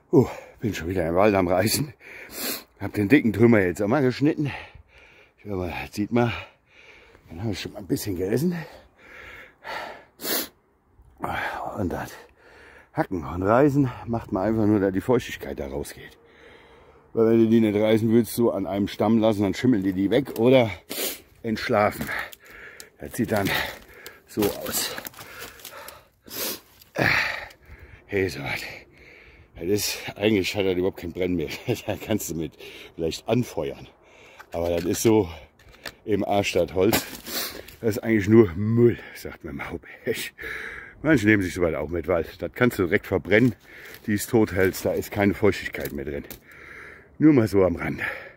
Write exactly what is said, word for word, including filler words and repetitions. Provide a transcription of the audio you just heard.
Oh, bin schon wieder im Wald am Reißen. Hab den dicken Trümmer jetzt auch mal geschnitten. Schau mal, das sieht man. Dann habe ich schon mal ein bisschen gegessen. Und das Hacken und Reißen macht man einfach nur, dass die Feuchtigkeit da rausgeht. Weil wenn du die nicht reißen willst, so an einem Stamm lassen, dann schimmeln die die weg oder entschlafen. Das sieht dann so aus. Hey, so was. Das ist, eigentlich hat er überhaupt kein Brennmehl. Da kannst du mit vielleicht anfeuern. Aber das ist so im Arsch statt Holz. Das ist eigentlich nur Müll, sagt man mal. Manche nehmen sich soweit auch mit, weil das kannst du direkt verbrennen. Die ist tot hältst, da ist keine Feuchtigkeit mehr drin. Nur mal so am Rand.